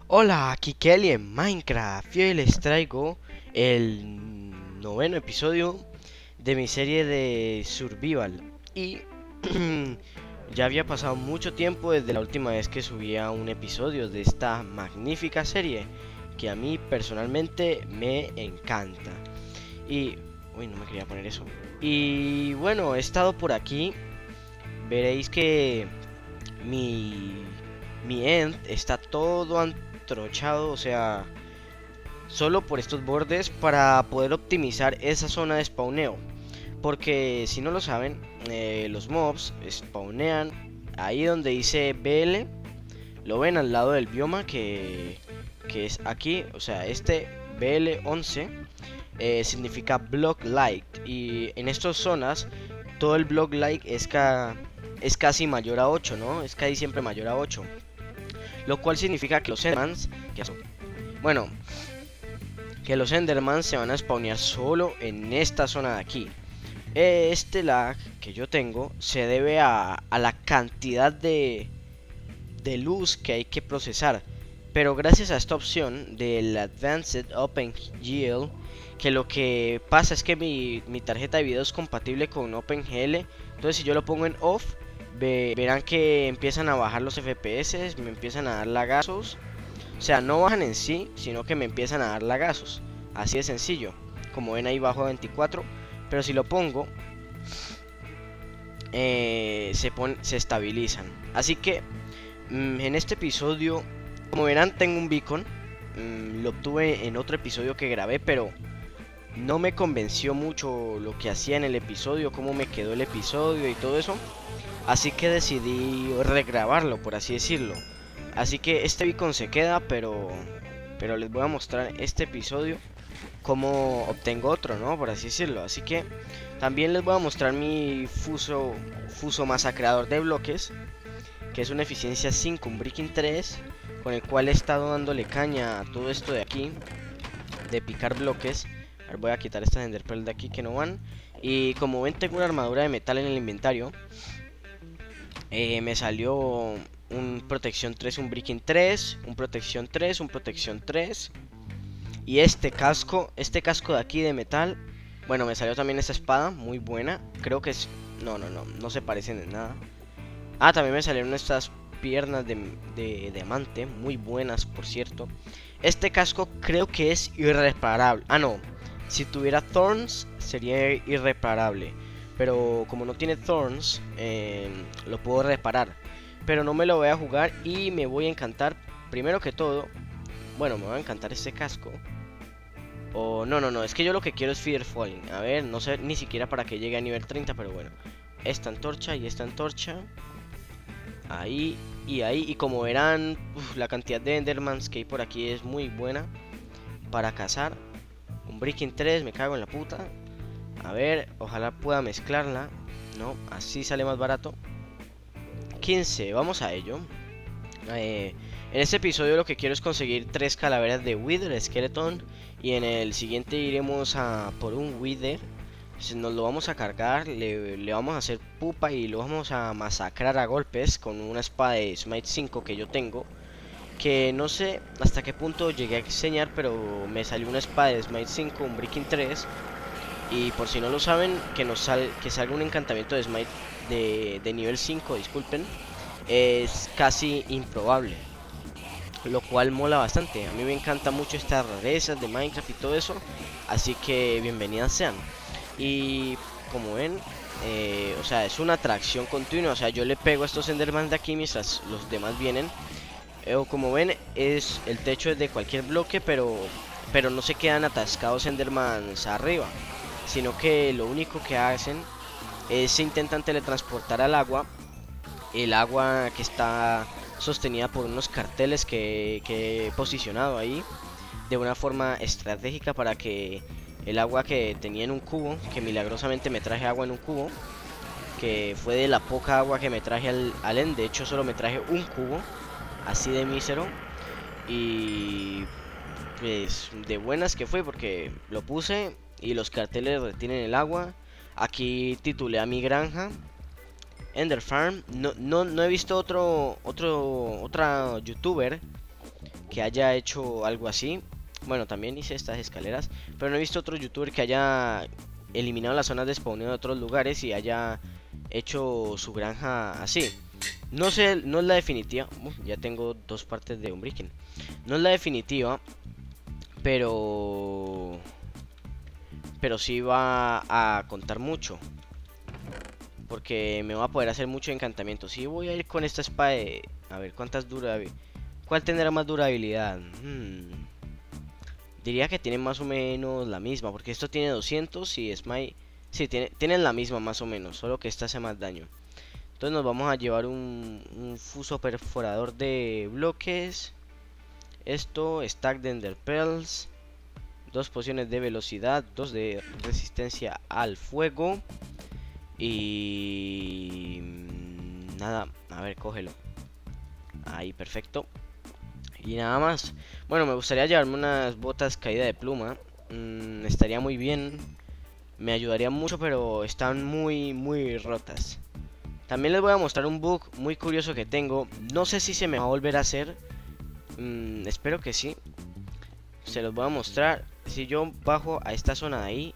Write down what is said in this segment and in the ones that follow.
Hola, aquí Kelly en Minecraft. Y hoy les traigo el noveno episodio de mi serie de Survival. Y ya había pasado mucho tiempo desde la última vez que subía un episodio de esta magnífica serie que a mí personalmente me encanta. Y... Uy, no me quería poner eso. Y bueno, he estado por aquí. Veréis que mi, mi end está todo antrochado, o sea, solo por estos bordes para poder optimizar esa zona de spawneo. Porque si no lo saben, los mobs spawnean ahí donde dice BL, lo ven al lado del bioma que es aquí, o sea, este BL11 significa block light, y en estas zonas todo el block light es casi mayor a 8, ¿no? Es casi siempre mayor a 8. Lo cual significa que los Endermans, bueno, que los Endermans se van a spawnear solo en esta zona de aquí. Este lag que yo tengo se debe a la cantidad de luz que hay que procesar. Pero gracias a esta opción del Advanced OpenGL, que lo que pasa es que mi tarjeta de video es compatible con OpenGL. Entonces si yo lo pongo en off, verán que empiezan a bajar los FPS, me empiezan a dar lagazos. O sea, no bajan en sí, sino que me empiezan a dar lagazos. Así de sencillo. Como ven ahí bajo a 24. Pero si lo pongo, se estabilizan. Así que en este episodio, como verán, tengo un beacon. Lo obtuve en otro episodio que grabé, pero no me convenció mucho lo que hacía en el episodio, cómo me quedó el episodio y todo eso. Así que decidí regrabarlo, por así decirlo. Así que este beacon se queda, pero les voy a mostrar este episodio cómo obtengo otro, ¿no? Por así decirlo. Así que también les voy a mostrar mi fuso masacrador de bloques, que es una eficiencia 5, un breaking 3, con el cual he estado dándole caña a todo esto de aquí, de picar bloques. A ver, voy a quitar estas enderpearl de aquí que no van. Y como ven, tengo una armadura de metal en el inventario. Me salió un protección 3, un breaking 3, un protección 3, un protección 3. Y este casco de aquí de metal. Bueno, me salió también esta espada, muy buena. Creo que es... no se parecen en nada. Ah, también me salieron estas piernas de diamante, muy buenas, por cierto. Este casco creo que es irreparable. Ah, no. Si tuviera thorns, sería irreparable. Pero como no tiene thorns, lo puedo reparar. Pero no me lo voy a jugar y me voy a encantar, primero que todo. Bueno, me va a encantar este casco. O no, es que yo lo que quiero es Fear Falling. A ver, no sé ni siquiera para que llegue a nivel 30, pero bueno. Esta antorcha y esta antorcha. Ahí y ahí. Y como verán, la cantidad de Endermans que hay por aquí es muy buena para cazar. Un Breaking 3, me cago en la puta. A ver, ojalá pueda mezclarla. No, así sale más barato. 15, vamos a ello. En este episodio lo que quiero es conseguir 3 calaveras de Wither Skeleton. Y en el siguiente iremos a por un Wither. Nos lo vamos a cargar, le vamos a hacer pupa y lo vamos a masacrar a golpes con una espada de Smite 5 que yo tengo. Que no sé hasta qué punto llegué a enseñar, pero me salió una espada de Smite 5, un Breaking 3. Y por si no lo saben, que salga un encantamiento de Smite de nivel 5, disculpen, es casi improbable. Lo cual mola bastante. A mí me encanta mucho estas rarezas de Minecraft y todo eso. Así que bienvenidas sean. Y como ven, o sea, es una atracción continua. O sea, yo le pego a estos Endermans de aquí mientras los demás vienen. Como ven, el techo es de cualquier bloque, pero no se quedan atascados Endermans arriba. Sino que lo único que hacen es se intentan teletransportar al agua. El agua que está sostenida por unos carteles que he posicionado ahí de una forma estratégica para que el agua que tenía en un cubo, que milagrosamente me traje agua en un cubo, que fue de la poca agua que me traje al end, de hecho solo me traje un cubo, así de mísero, y pues de buenas que fue porque lo puse y los carteles retienen el agua. Aquí titulé a mi granja Ender Farm. No he visto otra youtuber que haya hecho algo así. Bueno, también hice estas escaleras, pero no he visto otro youtuber que haya eliminado las zonas de spawneo de otros lugares y haya hecho su granja así. No sé, no es la definitiva. Ya tengo dos partes de Unbreaking. No es la definitiva, pero sí va a contar mucho, porque me va a poder hacer mucho encantamiento. Sí, voy a ir con esta espada de... A ver, ¿cuántas durabilidad? ¿Cuál tendrá más durabilidad? Diría que tiene más o menos la misma, porque esto tiene 200 y Smite... Sí, tienen la misma más o menos, solo que esta hace más daño. Entonces nos vamos a llevar un fuso perforador de bloques. Esto, stack de Ender Pearls, 2 pociones de velocidad, 2 de resistencia al fuego. Y... nada, a ver, cógelo. Ahí, perfecto. Y nada más. Bueno, me gustaría llevarme unas botas caída de pluma. Estaría muy bien. Me ayudaría mucho, pero están muy rotas. También les voy a mostrar un bug muy curioso que tengo. No sé si se me va a volver a hacer. Espero que sí. Se los voy a mostrar. Si yo bajo a esta zona de ahí.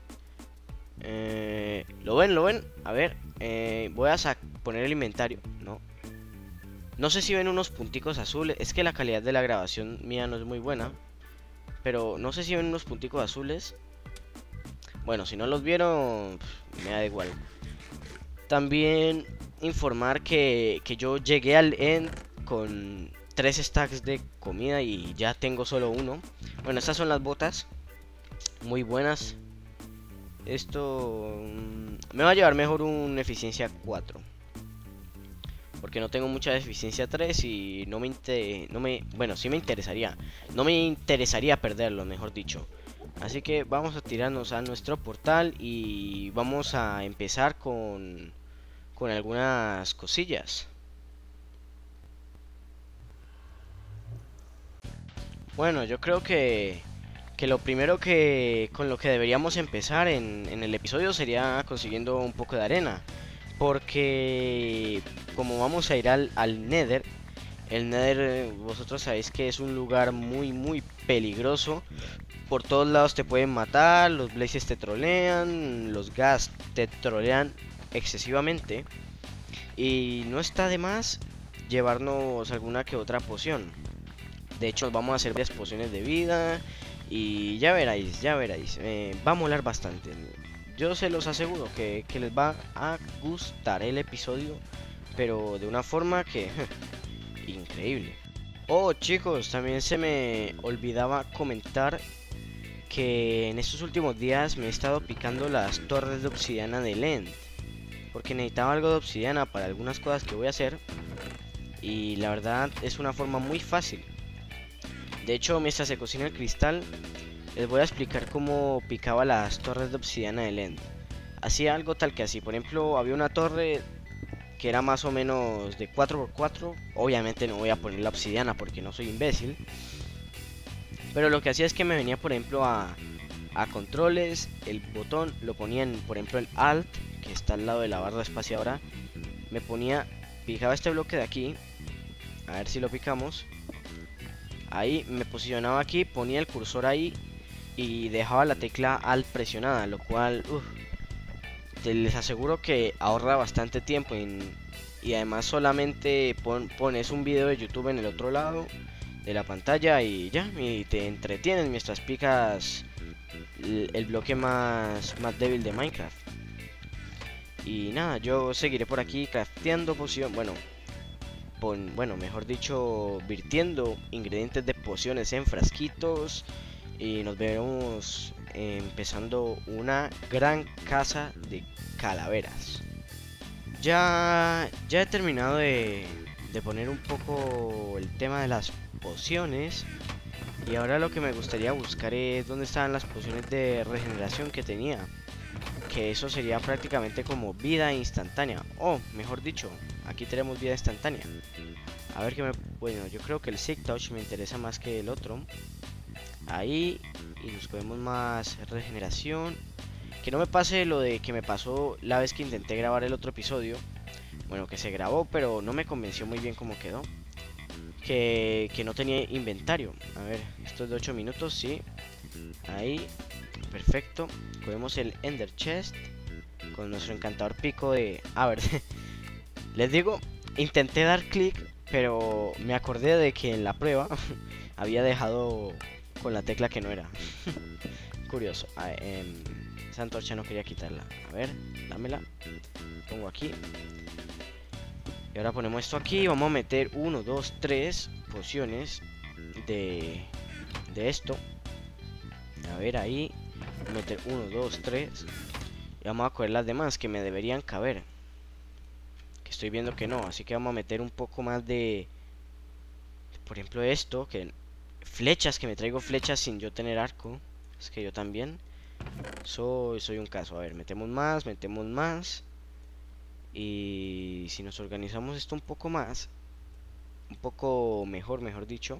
¿Lo ven? ¿Lo ven? A ver. Voy a poner el inventario. No sé si ven unos punticos azules. Es que la calidad de la grabación mía no es muy buena. Pero no sé si ven unos punticos azules. Bueno, si no los vieron, me da igual. También informar que yo llegué al end con 3 stacks de comida y ya tengo solo uno. Bueno, estas son las botas. Muy buenas. Esto me va a llevar mejor un eficiencia 4. Porque no tengo mucha eficiencia 3 y bueno, sí me interesaría. No me interesaría perderlo, mejor dicho. Así que vamos a tirarnos a nuestro portal y vamos a empezar con algunas cosillas. Bueno, yo creo que lo primero con lo que deberíamos empezar en el episodio sería consiguiendo un poco de arena. Porque como vamos a ir al Nether, el Nether vosotros sabéis que es un lugar muy peligroso. Por todos lados te pueden matar, los blazes te trolean, los gas te trolean excesivamente. Y no está de más llevarnos alguna que otra poción. De hecho, vamos a hacer varias pociones de vida. Y ya veréis, va a molar bastante. Yo se los aseguro que les va a gustar el episodio, pero de una forma que increíble. Oh, chicos, también se me olvidaba comentar que en estos últimos días me he estado picando las torres de obsidiana del End, porque necesitaba algo de obsidiana para algunas cosas que voy a hacer. Y la verdad es una forma muy fácil. De hecho, mientras se cocina el cristal, les voy a explicar cómo picaba las torres de obsidiana del End. Hacía algo tal que así. Por ejemplo, había una torre que era más o menos de 4×4. Obviamente no voy a poner la obsidiana porque no soy imbécil. Pero lo que hacía es que me venía, por ejemplo, a controles. El botón lo ponía en, por ejemplo, el Alt, que está al lado de la barra espaciadora. Me ponía, picaba este bloque de aquí. A ver si lo picamos. Ahí me posicionaba aquí, ponía el cursor ahí y dejaba la tecla Alt presionada, lo cual les aseguro que ahorra bastante tiempo. Y además solamente pones un video de YouTube en el otro lado de la pantalla y ya, y te entretienes mientras picas el bloque más débil de Minecraft. Y nada, yo seguiré por aquí crafteando poción, bueno, mejor dicho, virtiendo ingredientes de pociones en frasquitos. Y nos veremos empezando una gran casa de calaveras. Ya he terminado de poner un poco el tema de las pociones. Y ahora lo que me gustaría buscar es dónde estaban las pociones de regeneración que tenía. Que eso sería prácticamente como vida instantánea. O mejor dicho, aquí tenemos vida instantánea. A ver bueno, yo creo que el Sick Touch me interesa más que el otro. Ahí. Y nos cogemos más regeneración. Que no me pase lo de que me pasó la vez que intenté grabar el otro episodio. Bueno, que se grabó, pero no me convenció muy bien cómo quedó. que no tenía inventario. A ver, esto es de 8 minutos, sí. Ahí, perfecto. Cogemos el Ender Chest con nuestro encantador pico de... A ver, les digo, intenté dar clic, pero me acordé de que en la prueba había dejado con la tecla que no era. Curioso. Esa antorcha no quería quitarla. A ver, dámela. Pongo aquí. Y ahora ponemos esto aquí. Vamos a meter 1, 2, 3 pociones de esto. A ver, ahí. Voy a meter 1, 2, 3. Y vamos a coger las demás que me deberían caber. Que estoy viendo que no. Así que vamos a meter un poco más de... Por ejemplo esto. Que flechas, que me traigo flechas sin yo tener arco. Es que yo también soy un caso. A ver, metemos más, metemos más. Y si nos organizamos esto un poco más, un poco mejor, mejor dicho,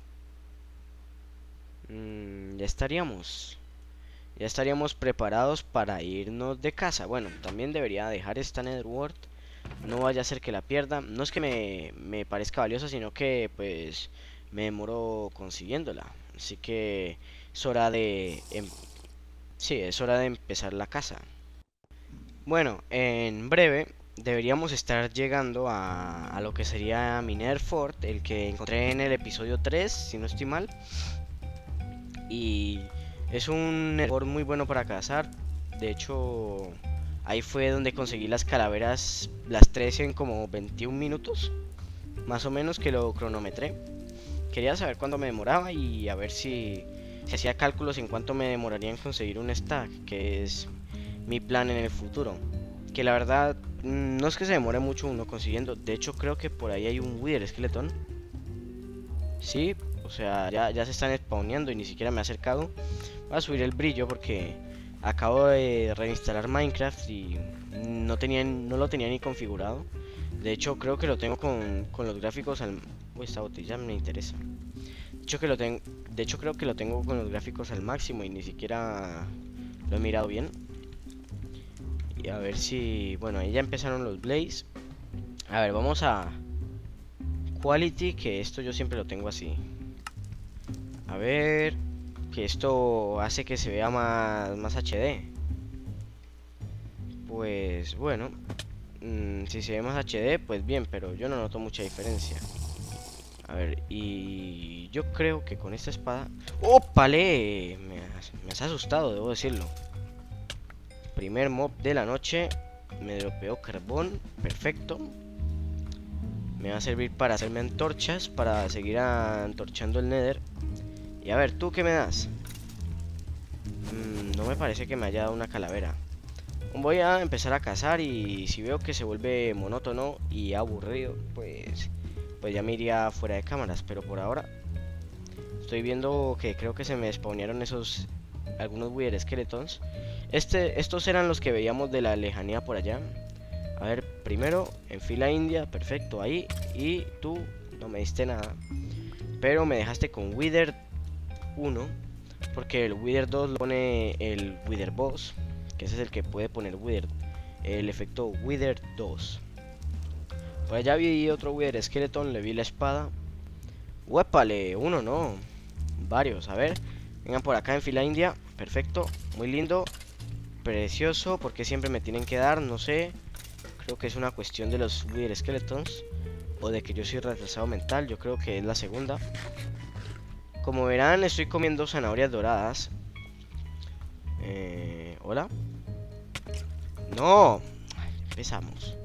ya estaríamos preparados para irnos de casa. Bueno, también debería dejar esta Netherworld. No vaya a ser que la pierda. No es que me parezca valiosa, sino que pues me demoro consiguiéndola. Así que es hora de... sí, es hora de empezar la casa. Bueno, en breve deberíamos estar llegando a lo que sería mi Nether Fort, el que encontré en el episodio 3, si no estoy mal. Y es un Nether Fort muy bueno para cazar. De hecho, ahí fue donde conseguí las calaveras, las 13 en como 21 minutos, más o menos, que lo cronometré. Quería saber cuánto me demoraba y a ver si hacía cálculos en cuánto me demoraría en conseguir un stack, que es mi plan en el futuro. Que la verdad no es que se demore mucho uno consiguiendo. De hecho creo que por ahí hay un Wither Skeleton. Sí, o sea, ya se están spawneando y ni siquiera me he acercado. Voy a subir el brillo porque acabo de reinstalar Minecraft y no lo tenía ni configurado. De hecho creo que lo tengo con los gráficos al... Uy, esta botella me interesa. De hecho creo que lo tengo con los gráficos al máximo y ni siquiera lo he mirado bien. Y a ver si... Bueno, ahí ya empezaron los blaze. A ver, vamos a quality, que esto yo siempre lo tengo así. A ver, que esto hace que se vea más HD. Pues bueno, si se ve más HD, pues bien, pero yo no noto mucha diferencia. A ver, y yo creo que con esta espada... ¡Ópale! Me has asustado, debo decirlo. Primer mob de la noche. Me dropeó carbón. Perfecto. Me va a servir para hacerme antorchas, para seguir antorchando el Nether. Y a ver, ¿tú qué me das? No me parece que me haya dado una calavera. Voy a empezar a cazar y si veo que se vuelve monótono y aburrido, pues ya me iría fuera de cámaras. Pero por ahora estoy viendo que creo que se me spawnearon algunos Wither Skeletons. Estos eran los que veíamos de la lejanía por allá. A ver, primero en fila india, perfecto, ahí. Y tú no me diste nada, pero me dejaste con Wither 1, porque el Wither 2 lo pone el Wither Boss, que ese es el que puede poner Wither, el efecto Wither 2. Por allá vi otro Wither Skeleton, le vi la espada. ¡Huépale! Uno no, varios. A ver, vengan por acá en fila india, perfecto, muy lindo, precioso. ¿Por qué siempre me tienen que dar? No sé. Creo que es una cuestión de los Wither Skeletons, o de que yo soy retrasado mental. Yo creo que es la segunda. Como verán, estoy comiendo zanahorias doradas. ¿Hola? ¡No! Empezamos.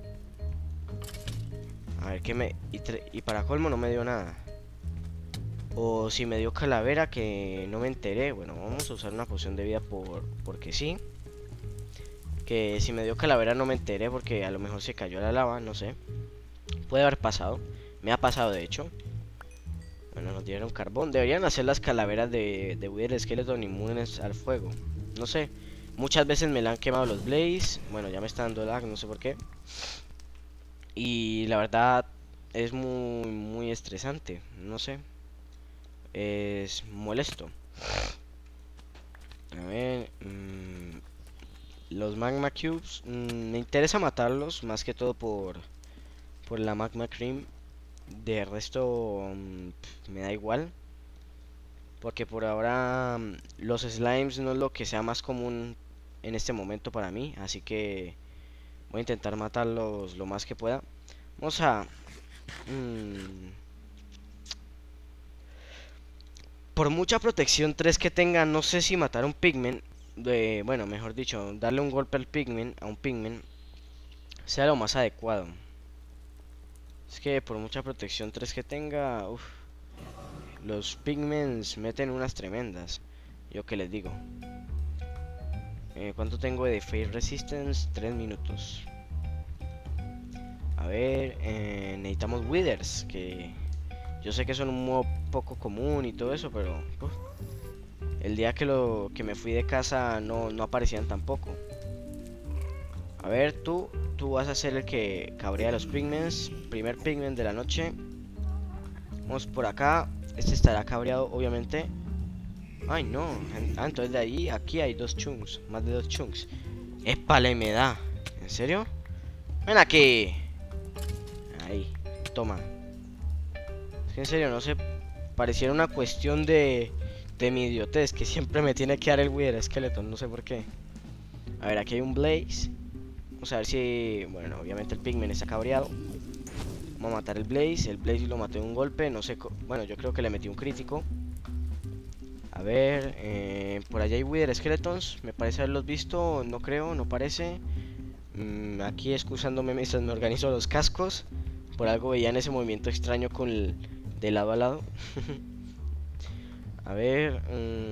A ver, ¿qué me...? Y para colmo no me dio nada. O si me dio calavera, que no me enteré. Bueno, vamos a usar una poción de vida porque sí. Que si me dio calavera no me enteré porque a lo mejor se cayó a la lava, no sé. Puede haber pasado. Me ha pasado de hecho. Bueno, nos dieron carbón. Deberían hacer las calaveras de Wither Skeleton inmunes al fuego. No sé. Muchas veces me la han quemado los blaze. Bueno, ya me está dando lag, no sé por qué. Y la verdad es muy estresante. No sé. Es molesto. A ver. Los magma cubes. Me interesa matarlos. Más que todo por la magma cream. De resto, me da igual. Porque por ahora los slimes no es lo que sea más común en este momento para mí. Así que voy a intentar matarlos lo más que pueda. Vamos a... por mucha protección 3 que tenga, no sé si matar a un pigmen. Bueno, mejor dicho, darle un golpe al pigmen, a un pigmen, sea lo más adecuado. Es que por mucha protección 3 que tenga, los pigments meten unas tremendas. Yo que les digo. ¿Cuánto tengo de Fire Resistance? 3 minutos. A ver, necesitamos Withers, que yo sé que son un modo poco común y todo eso, pero el día que me fui de casa no aparecían tampoco. A ver, tú vas a ser el que cabrea a los pigments. Primer pigment de la noche. Vamos por acá. Este estará cabreado, obviamente. Ay, no. Entonces de ahí, aquí hay 2 chunks. Más de 2 chunks. ¡Épale, me da! ¿En serio? ¡Ven aquí! Ahí, toma. Es que en serio, no sé. Pareciera una cuestión de mi idiotez, que siempre me tiene que dar el Wither Skeleton. No sé por qué. A ver, aquí hay un Blaze. Vamos a ver si... Bueno, obviamente el pigment está cabreado. Vamos a matar el Blaze. El Blaze lo maté de un golpe. No sé... Bueno, yo creo que le metí un crítico. A ver... por allá hay Wither Skeletons. Me parece haberlos visto. No creo, no parece. Aquí excusándome mientras me organizo los cascos. Por algo veían ese movimiento extraño con el... de lado a lado. A ver...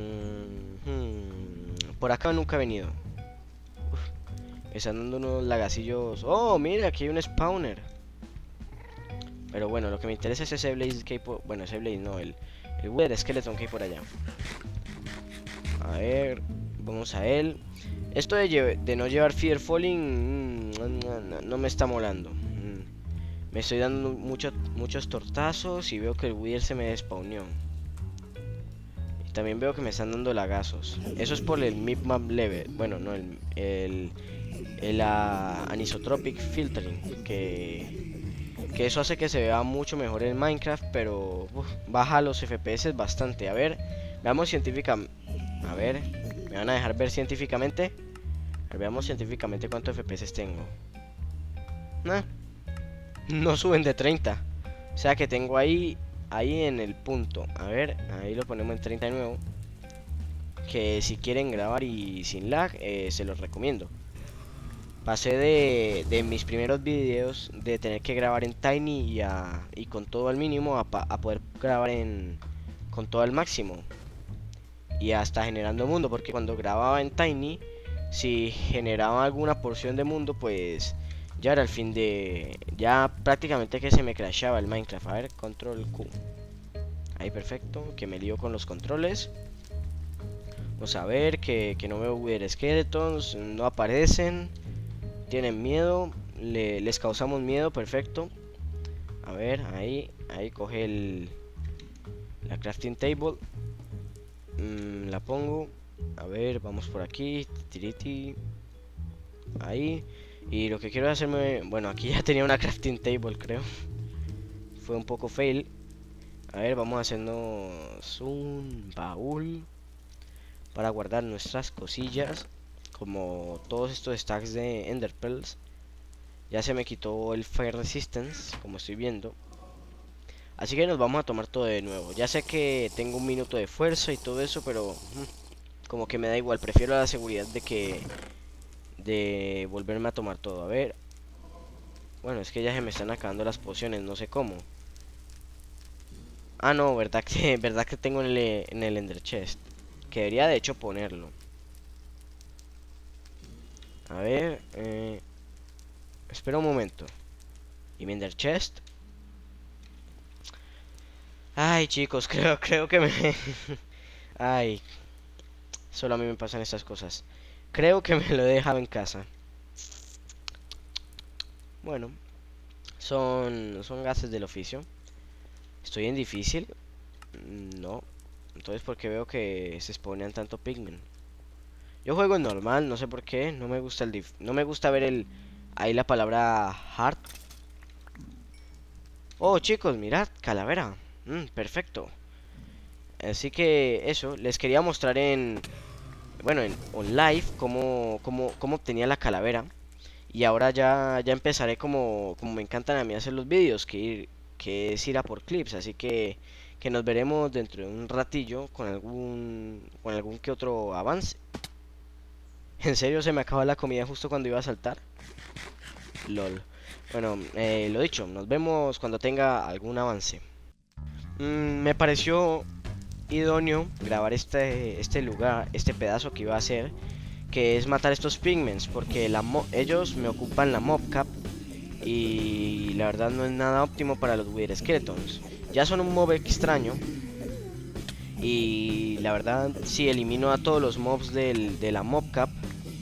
por acá nunca he venido. Me están dando unos lagacillos. Oh, mira, aquí hay un spawner. Pero bueno, lo que me interesa es ese Blaze que hay por... Bueno, ese Blaze no, el Wither Skeleton que hay por allá. A ver, vamos a él. Esto de no llevar Fear Falling no me está molando. Me estoy dando muchos tortazos y veo que el Wither se me despawneó. Y también veo que me están dando lagazos. Eso es por el map level. Bueno, no, el anisotropic filtering, que eso hace que se vea mucho mejor en Minecraft, pero baja los FPS bastante. A ver, veamos científicamente. A ver, ¿me van a dejar ver científicamente? A ver, veamos científicamente cuántos FPS tengo. No suben de 30. O sea que tengo ahí en el punto. A ver, ahí lo ponemos en 30 de nuevo. Que si quieren grabar y sin lag, se los recomiendo. Pasé de mis primeros videos de tener que grabar en Tiny y con todo al mínimo a poder grabar con todo al máximo. Y hasta generando mundo, porque cuando grababa en Tiny, si generaba alguna porción de mundo, pues ya era el fin de... Ya prácticamente que se me crashaba el Minecraft. A ver, control Q. Ahí perfecto, que me lío con los controles. Vamos a ver que no veo Wither Skeletons, no aparecen. Tienen miedo, les causamos miedo, perfecto. A ver, ahí coge la crafting table. La pongo. A ver, vamos por aquí. Tiriti. Ahí. Y lo que quiero hacerme... Bueno, aquí ya tenía una crafting table, creo. Fue un poco fail. A ver, vamos a hacernos un baúl para guardar nuestras cosillas, como todos estos stacks de Ender Pearls. Ya se me quitó el Fire Resistance, como estoy viendo. Así que nos vamos a tomar todo de nuevo. Ya sé que tengo un minuto de fuerza y todo eso, pero como que me da igual. Prefiero la seguridad de volverme a tomar todo. A ver. Bueno, es que ya se me están acabando las pociones, no sé cómo. Ah, no, verdad que tengo en el Ender Chest. Que debería de hecho ponerlo. A ver, espera un momento. ¿Y mi Ender Chest? Ay, chicos, creo que me... Ay, solo a mí me pasan estas cosas. Creo que me lo he dejado en casa. Bueno, son gases del oficio. ¿Estoy en difícil? No. Entonces, ¿por qué veo que se spawnean tanto pigmen? Yo juego en normal, no sé por qué. No me gusta no me gusta ver ahí la palabra hard. Oh, chicos, mirad, calavera. Perfecto. Así que eso, les quería mostrar bueno, en on live cómo obtenía la calavera. Y ahora ya empezaré como me encantan a mí hacer los vídeos, que es ir a por clips. Así que nos veremos dentro de un ratillo con algún que otro avance. En serio, se me acaba la comida justo cuando iba a saltar. LOL. Bueno, lo dicho, nos vemos cuando tenga algún avance. Me pareció idóneo grabar este lugar, este pedazo que iba a hacer, que es matar estos pigments, porque ellos me ocupan la mobcap y la verdad no es nada óptimo para los Wither Skeletons. Ya son un mob extraño y la verdad si elimino a todos los mobs de la mobcap,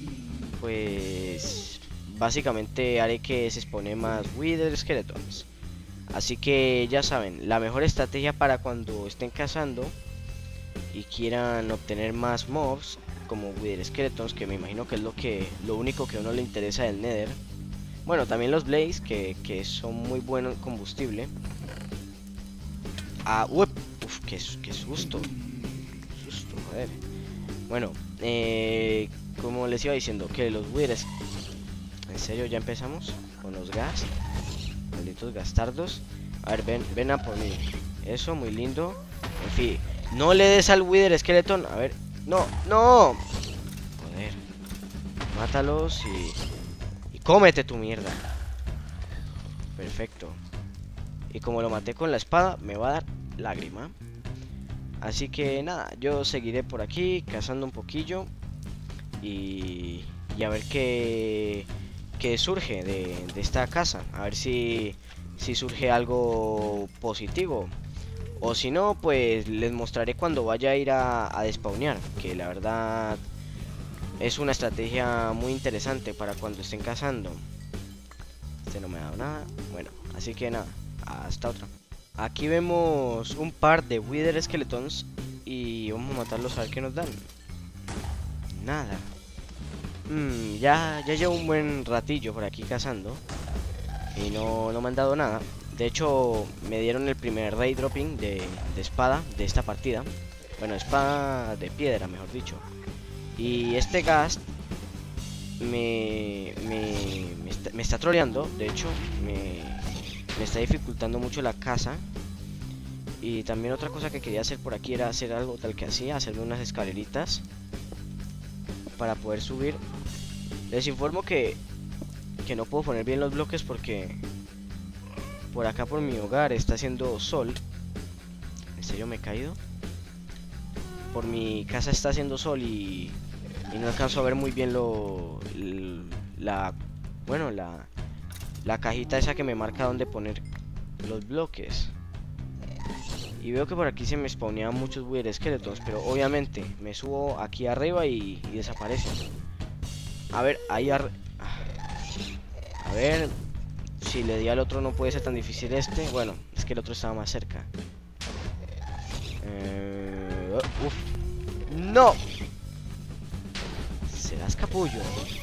pues básicamente haré que se spawne más Wither Skeletons. Así que ya saben, la mejor estrategia para cuando estén cazando y quieran obtener más mobs como Wither Skeletons, que me imagino que es lo único que a uno le interesa del Nether. Bueno, también los Blaze, que son muy buenos combustible. Uf, qué susto. Susto, joder. Bueno, como les iba diciendo, que los Wither... ¿En serio ya empezamos? Con los gas. Malditos gastardos. A ver, ven a por mí. Eso, muy lindo. En fin, no le des al Wither Skeleton. A ver, no. Joder. Mátalos y cómete tu mierda. Perfecto. Y como lo maté con la espada, me va a dar lágrima. Así que nada, yo seguiré por aquí cazando un poquillo y a ver qué surge de esta casa. A ver si surge algo positivo. O si no, pues les mostraré cuando vaya a ir a despawnear, que la verdad es una estrategia muy interesante para cuando estén cazando. Este no me ha dado nada. Bueno, así que nada, hasta otra. Aquí vemos un par de Wither Skeletons y vamos a matarlos a ver qué nos dan. Nada. Ya llevo un buen ratillo por aquí cazando y no me han dado nada. De hecho, me dieron el primer raid dropping de espada de esta partida. Bueno, espada de piedra, mejor dicho. Y este ghast me está troleando. De hecho, me está dificultando mucho la caza. Y también otra cosa que quería hacer por aquí era hacer algo tal que hacía, hacerme unas escaleritas para poder subir. Les informo que no puedo poner bien los bloques porque por acá por mi hogar está haciendo sol. ¿En serio me he caído? Por mi casa está haciendo sol y no alcanzo a ver muy bien la cajita esa que me marca dónde poner los bloques. Y veo que por aquí se me spawnean muchos Wither Skeletons, pero obviamente me subo aquí arriba y desaparecen. A ver, ahí a ver si le di al otro. No puede ser tan difícil este. Bueno, es que el otro estaba más cerca. Uf. ¡No! Serás capullo.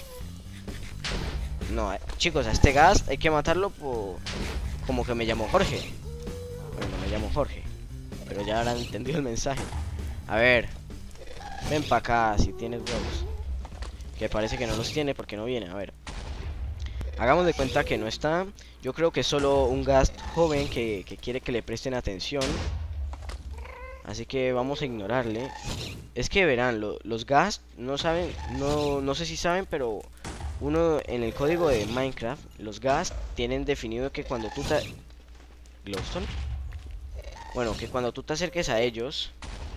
No, chicos, a este gas hay que matarlo como que me llamo Jorge. Bueno, no me llamo Jorge, pero ya habrán entendido el mensaje. A ver, ven para acá si tienes huevos. Que parece que no los tiene porque no viene. A ver, hagamos de cuenta que no está. Yo creo que es solo un ghast joven que quiere que le presten atención. Así que vamos a ignorarle. Es que verán, los ghast no saben, no sé si saben, pero uno en el código de Minecraft, los ghast tienen definido que cuando tú te... ¿Glowstone? Bueno, que cuando tú te acerques a ellos,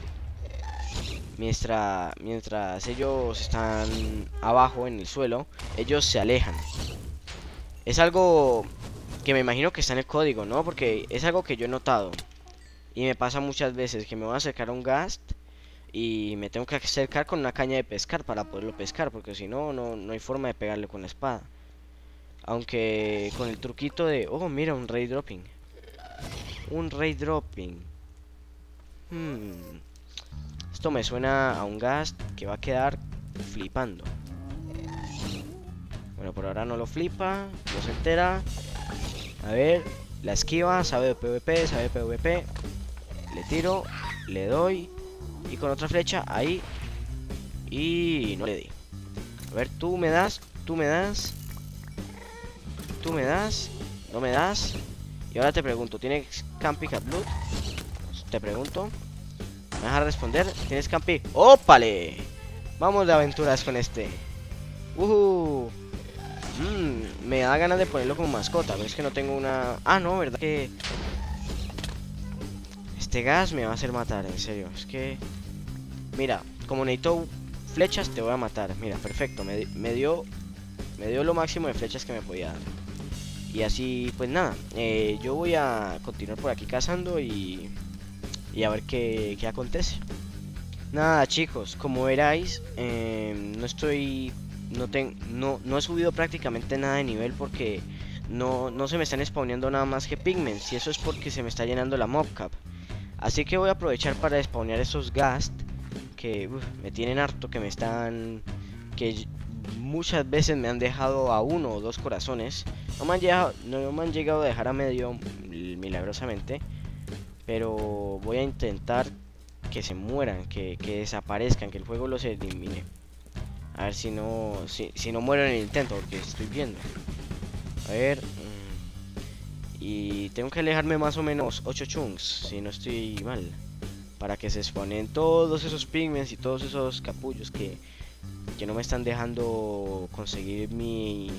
mientras ellos están abajo en el suelo, ellos se alejan. Es algo que me imagino que está en el código, ¿no? Porque es algo que yo he notado y me pasa muchas veces que me voy a acercar a un ghast y me tengo que acercar con una caña de pescar para poderlo pescar, porque si no, no hay forma de pegarle con la espada. Aunque con el truquito de... Oh, mira, un raid dropping. Un raid dropping. Esto me suena a un ghast que va a quedar flipando. Bueno, por ahora no lo flipa, no se entera. A ver, La esquiva, sabe de PvP, sabe de PvP. Le tiro, le doy. Y con otra flecha, ahí. Y no le di. A ver, tú me das, tú me das. Tú me das, no me das. Y ahora te pregunto, ¿tienes Campi Cat Blood? Te pregunto. ¿Me vas a responder? ¿Tienes Campi? ¡Ópale! Vamos de aventuras con este. Me da ganas de ponerlo como mascota. Pero es que no tengo una... Ah, no, ¿verdad? Que... Este gas me va a hacer matar, en serio. Es que... Mira, como necesito flechas, te voy a matar. Mira, perfecto. Me dio lo máximo de flechas que me podía dar. Y así, pues nada. Yo voy a continuar por aquí cazando y a ver qué acontece. Nada, chicos, como veráis, no estoy... No he subido prácticamente nada de nivel porque no se me están spawneando nada más que pigments. Y eso es porque se me está llenando la mobcap. Así que voy a aprovechar para spawnear esos ghast que me tienen harto, que me están... Que muchas veces me han dejado a 1 o 2 corazones. No me han llegado a dejar a medio milagrosamente. Pero voy a intentar que se mueran, que desaparezcan, que el juego los elimine. A ver si no muero en el intento, porque estoy viendo. A ver. Y tengo que alejarme más o menos 8 chunks, si no estoy mal. Para que se exponen todos esos pigments y todos esos capullos que no me están dejando conseguir mis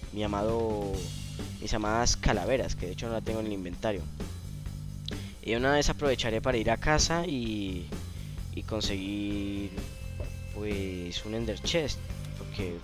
amadas calaveras, que de hecho no la tengo en el inventario. Y una vez aprovecharé para ir a casa y conseguir pues un ender chest, porque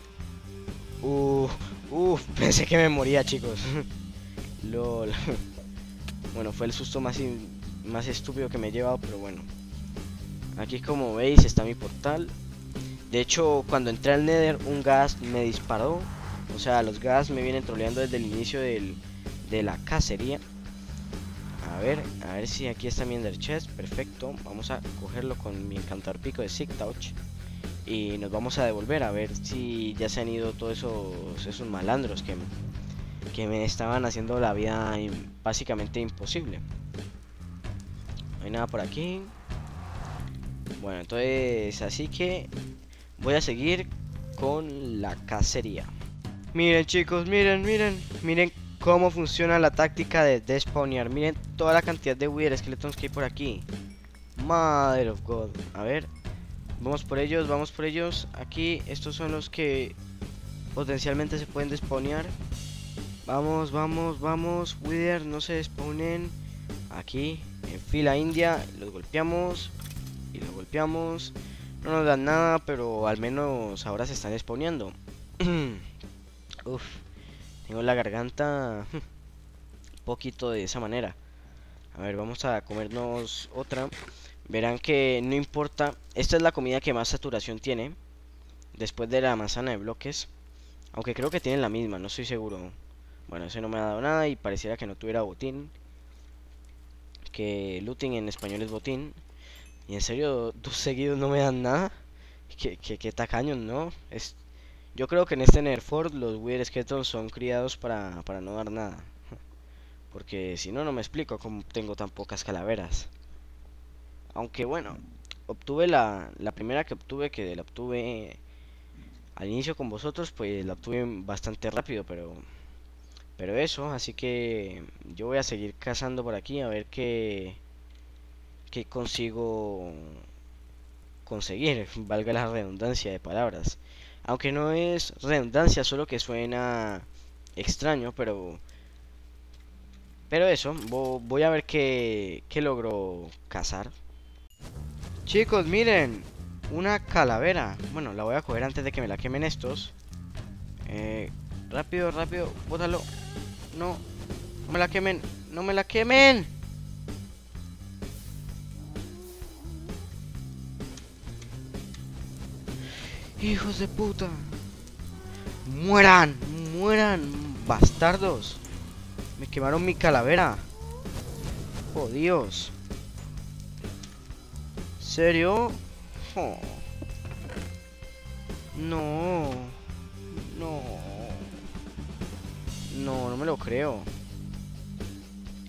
pensé que me moría, chicos. LOL. Bueno, fue el susto más estúpido que me he llevado, pero bueno. Aquí, como veis, está mi portal. De hecho, cuando entré al Nether, un gas me disparó. O sea, los gas me vienen troleando desde el inicio de la cacería. A ver si aquí está mi ender chest. Perfecto, vamos a cogerlo con mi encantador pico de Sick Touch. Y nos vamos a devolver a ver si ya se han ido todos esos malandros que me estaban haciendo la vida básicamente imposible. No hay nada por aquí. Bueno, entonces así que voy a seguir con la cacería. Miren, chicos, miren cómo funciona la táctica de despawnear. Miren toda la cantidad de Wither Skeletons que hay por aquí. Mother of God. A ver, vamos por ellos. Aquí, estos son los que potencialmente se pueden despawnear. Vamos, Wither, no se despawnen. Aquí, en fila india, los golpeamos. Y los golpeamos. No nos dan nada, pero al menos ahora se están spawneando. Uf, tengo la garganta un poquito de esa manera. A ver, vamos a comernos otra. Verán que no importa. Esta es la comida que más saturación tiene después de la manzana de bloques. Aunque creo que tienen la misma, no estoy seguro. Bueno, ese no me ha dado nada y pareciera que no tuviera botín. Que looting en español es botín. Y en serio, 2 seguidos no me dan nada. Que tacaños, ¿no? Yo creo que en este Nerford los Wither Skeletons son criados para no dar nada. Porque si no, no me explico cómo tengo tan pocas calaveras. Aunque bueno, obtuve la primera que obtuve, que la obtuve al inicio con vosotros, pues la obtuve bastante rápido, pero eso, así que yo voy a seguir cazando por aquí a ver qué consigo conseguir, valga la redundancia de palabras. Aunque no es redundancia, solo que suena extraño, pero eso, voy a ver qué logro cazar. Chicos, miren, una calavera. Bueno, la voy a coger antes de que me la quemen estos. Rápido, bótalo. No me la quemen, no me la quemen. Hijos de puta. Mueran, bastardos. Me quemaron mi calavera. Oh, Dios. ¿Serio? Oh. No me lo creo.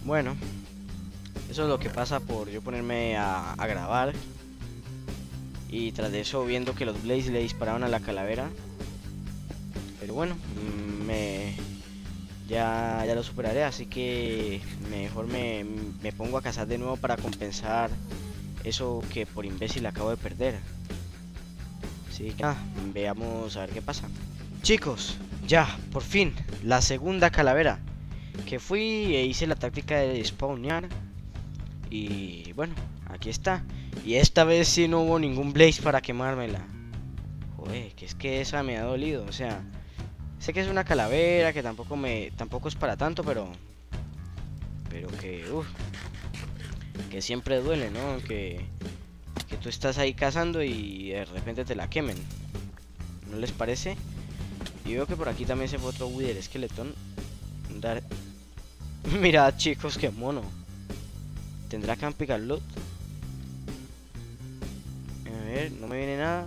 Bueno, eso es lo que pasa por yo ponerme a grabar. Y tras de eso viendo que los Blaze le disparaban a la calavera. Pero bueno, ya lo superaré, así que mejor me pongo a cazar de nuevo para compensar eso que por imbécil acabo de perder. Así que veamos a ver qué pasa. Chicos, ya, por fin, la segunda calavera. Que fui e hice la táctica de spawnear. Y bueno, aquí está. Y esta vez sí no hubo ningún Blaze para quemármela. Joder, que es que esa me ha dolido, o sea... Sé que es una calavera, que tampoco es para tanto, pero que siempre duele, ¿no? Que tú estás ahí cazando y de repente te la quemen. ¿No les parece? Y veo que por aquí también se fue otro Wither Skeleton. Mirad, chicos, qué mono. ¿Tendrá Campical Loot? A ver, no me viene nada.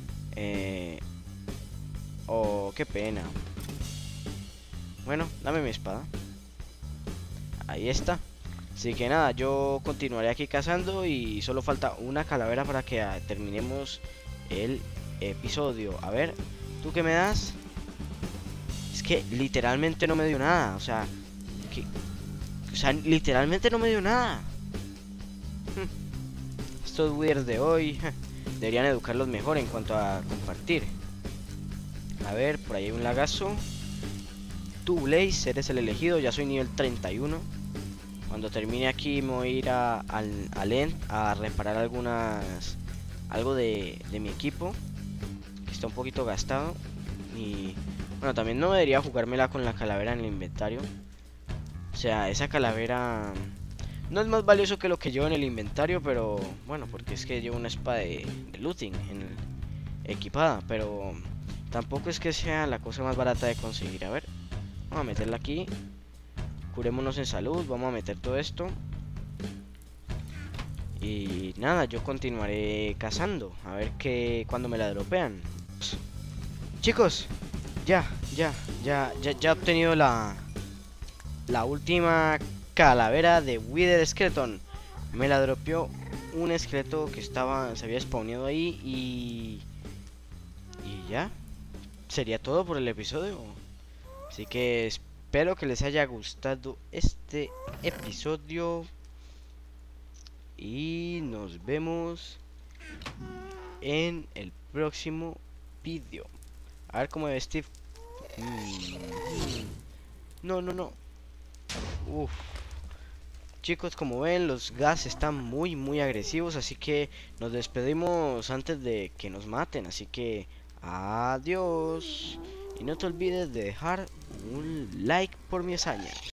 Oh, qué pena. Bueno, dame mi espada. Ahí está. Así que nada, yo continuaré aquí cazando y solo falta una calavera para que terminemos el episodio. A ver, ¿tú qué me das? Es que literalmente no me dio nada. O sea, literalmente no me dio nada. Estos weirds de hoy deberían educarlos mejor en cuanto a compartir. A ver, por ahí hay un lagazo. Tú, Blaze, eres el elegido. Ya soy nivel 31. Cuando termine aquí me voy a ir al End a reparar algo de mi equipo, que está un poquito gastado. Y bueno, también no debería jugármela con la calavera en el inventario. O sea, esa calavera no es más valioso que lo que llevo en el inventario, pero bueno, porque es que llevo una espada de looting equipada. Pero tampoco es que sea la cosa más barata de conseguir. A ver, vamos a meterla aquí. Curémonos en salud, vamos a meter todo esto. Y nada, yo continuaré cazando. A ver cuando me la dropean. Chicos, ya he obtenido la última calavera de Wither Skeleton. Me la dropeó un esqueleto que se había spawneado ahí y ya. Sería todo por el episodio. Así que espero que les haya gustado este episodio. Y nos vemos en el próximo vídeo. A ver cómo ve Steve. No. Uf. Chicos, como ven, los gas están muy agresivos. Así que nos despedimos antes de que nos maten. Así que adiós. Y no te olvides de dejar un like por mi hazaña.